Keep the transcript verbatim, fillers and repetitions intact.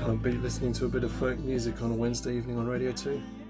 Can't beat listening to a bit of folk music on a Wednesday evening on Radio two.